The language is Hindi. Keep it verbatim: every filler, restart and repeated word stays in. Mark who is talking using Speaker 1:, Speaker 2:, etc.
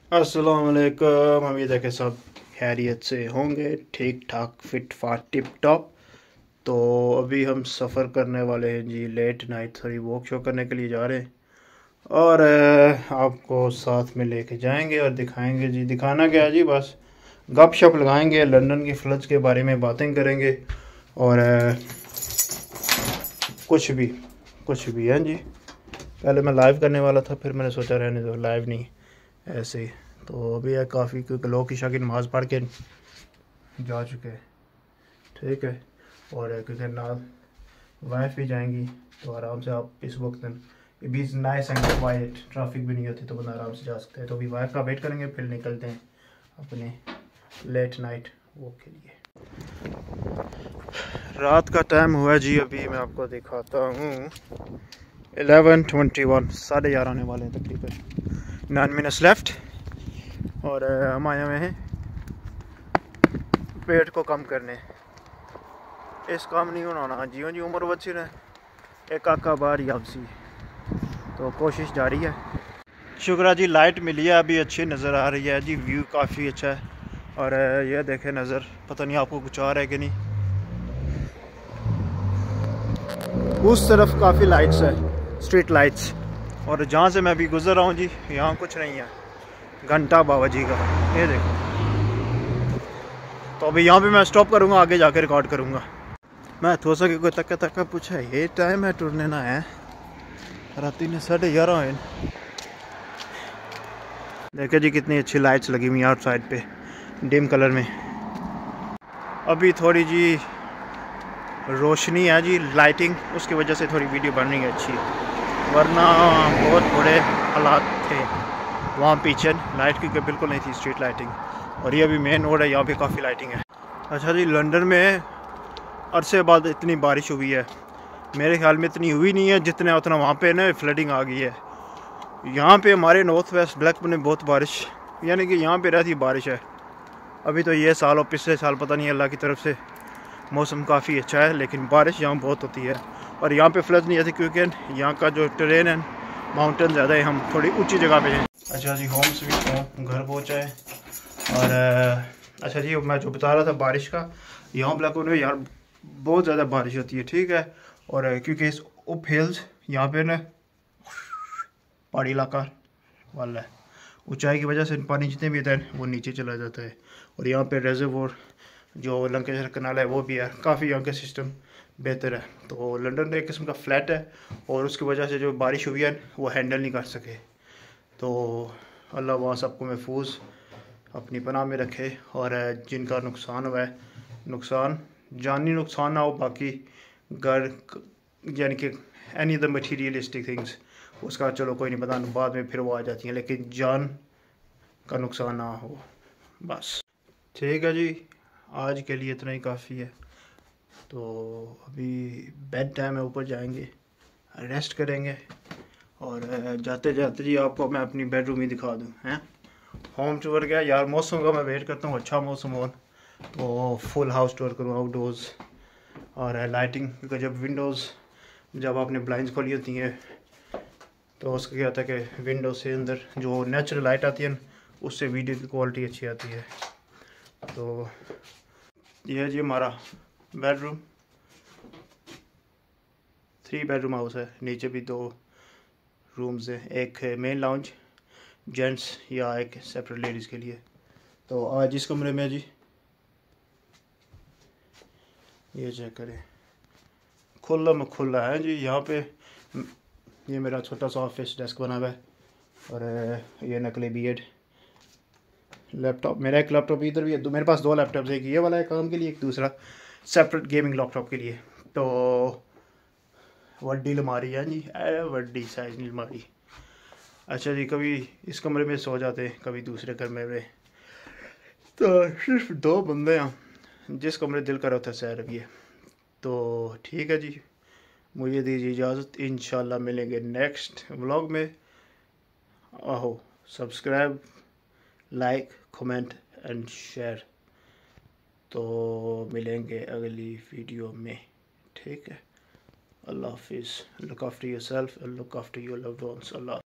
Speaker 1: अस्सलाम वालेकुम। उम्मीद है कि सब खैरियत से होंगे, ठीक ठाक, फिट फाट, टिप टॉप। तो अभी हम सफ़र करने वाले हैं जी, लेट नाइट थोड़ी वॉक शो करने के लिए जा रहे हैं और अ, आपको साथ में लेके जाएंगे और दिखाएंगे जी। दिखाना क्या है जी, बस गप शप लगाएंगे, लंदन की फ्लड्स के बारे में बातें करेंगे और अ, कुछ भी कुछ भी है जी। पहले मैं लाइव करने वाला था, फिर मैंने सोचा रहने दो, लाइव नहीं, ऐसे ही। तो अभी है काफ़ी, क्योंकि लोग ईशा की नमाज़ पढ़ के जा चुके हैं, ठीक है। और क्योंकि ना वाइफ भी जाएंगी तो आराम से आप इस वक्त beach nice and quiet, traffic भी नहीं होती तो बंदा आराम से जा सकता है। तो अभी वाइफ का वेट करेंगे, फिर निकलते हैं अपने लेट नाइट वॉक के लिए। रात का टाइम हुआ जी, अभी मैं आपको दिखाता हूँ एलेवन ट्वेंटी वन, साढ़े ग्यारह आने वाले हैं तकरीबन, नाइन मिनट्स लेफ्ट। और अ, हम आए हुए हैं पेट को कम करने, इस काम नहीं होना जियो जी, उम्र बच्ची ने एक आका बार याबसी, तो कोशिश जारी है। शुक्र जी, लाइट मिली है, अभी अच्छी नज़र आ रही है जी, व्यू काफ़ी अच्छा है। और अ, ये देखें नज़र, पता नहीं आपको कुछ आ रहा है कि नहीं, उस तरफ काफ़ी लाइट्स है, स्ट्रीट लाइट्स। और जहाँ से मैं अभी गुजर रहा हूँ जी, यहाँ कुछ नहीं है, घंटा बाबा जी का, ये देखो। तो अभी यहाँ पे मैं स्टॉप करूँगा, आगे जाकर रिकॉर्ड करूँगा। मैं थोड़ा सा कोई तक तक पूछा, ये टाइम है टुरने ना है, रात ने साढ़े ग्यारह है। देखे जी कितनी अच्छी लाइट्स लगी हुई आउटसाइड पे, डिम कलर में। अभी थोड़ी जी रोशनी है जी, लाइटिंग, उसकी वजह से थोड़ी वीडियो बन रही है अच्छी, वरना बहुत बुरे हालात थे वहाँ पीछे, लाइट की बिल्कुल नहीं थी, स्ट्रीट लाइटिंग। और ये अभी मेन रोड है, यहाँ पे काफ़ी लाइटिंग है। अच्छा जी, लंदन में अरसे बाद इतनी बारिश हुई है, मेरे ख्याल में इतनी हुई नहीं है जितना उतना वहाँ पे ना फ्लडिंग आ गई है। यहाँ पे हमारे नॉर्थ वेस्ट ब्लैक में बहुत बारिश, यानी कि यहाँ पे रहती बारिश है। अभी तो ये साल और पिछले साल पता नहीं, अल्लाह की तरफ से मौसम काफ़ी अच्छा है, लेकिन बारिश यहाँ बहुत होती है। और यहाँ पे फ्लड नहीं आती क्योंकि यहाँ का जो टेरेन है, माउंटेन ज़्यादा है, हम थोड़ी ऊंची जगह पे हैं। अच्छा जी, होम स्वीट होम, घर पहुँचा है। और अच्छा जी, मैं जो बता रहा था बारिश का, यहाँ ब्लैक में यार बहुत ज़्यादा बारिश होती है, ठीक है। और क्योंकि इस उप हिल्स यहाँ पे ना पहाड़ी इलाका वाला है, ऊंचाई की वजह से पानी जितने भी होता है वो नीचे चला जाता है। और यहाँ पे रेजर्वोर जो लंकेशर कनाल है वो भी है, काफ़ी यहाँ का सिस्टम बेहतर है। तो लंदन एक किस्म का फ्लैट है, और उसकी वजह से जो बारिश हुई है वो हैंडल नहीं कर सके। तो अल्लाह वहाँ सबको महफूज अपनी पनाह में रखे, और जिनका नुकसान हुआ है, नुकसान जानी नुकसान ना हो, बाकी घर यानी कि एनी अदर मटीरियलिस्टिक थिंग्स, उसका चलो कोई नहीं, पता बाद में फिर वो आ जाती हैं, लेकिन जान का नुकसान ना हो, बस। ठीक है जी, आज के लिए इतना ही काफ़ी है। तो अभी बेड टाइम है, ऊपर जाएंगे, रेस्ट करेंगे। और जाते जाते जी आपको मैं अपनी बेडरूम ही दिखा दूँ, हैं होम टूर गया यार। मौसम का मैं वेट करता हूँ, अच्छा मौसम हो तो फुल हाउस टूर करूँ आउटडोर्स। और लाइटिंग, क्योंकि जब विंडोज़, जब आपने ब्लाइंड्स खोली होती हैं तो उसका क्या होता है कि विंडो से अंदर जो नेचुरल लाइट आती है उससे वीडियो की क्वालिटी अच्छी आती है। तो यह है जी हमारा बेडरूम, थ्री बेडरूम हाउस है, नीचे भी दो रूम्स हैं, एक मेन लाउंज जेंट्स या एक सेपरेट लेडीज़ के लिए। तो आज इस कमरे में जी, ये चेक करें, खुला में खुला है जी। यहाँ पे ये मेरा छोटा सा ऑफिस डेस्क बना हुआ है, और ये नकली बीएड लैपटॉप, मेरा एक लैपटॉप इधर भी है, दो मेरे पास दो लैपटॉप्स, एक ये वाला है काम के लिए, एक दूसरा सेपरेट गेमिंग लैपटॉप के लिए। तो वड्डी अलमारी है जी, वड्डी साइज अलमारी। अच्छा जी, कभी इस कमरे में सो जाते हैं, कभी दूसरे कमरे में, तो सिर्फ दो बंदे हैं, जिस कमरे दिल कर होता है सैर भी है। तो ठीक है जी, मुझे दीजिए इजाज़त, इंशाल्लाह मिलेंगे नेक्स्ट व्लॉग में। आहो, subscribe, like, comment and share. तो मिलेंगे अगली वीडियो में, ठीक है। अल्लाह हाफिज़, look after yourself and look after your loved ones. Allah.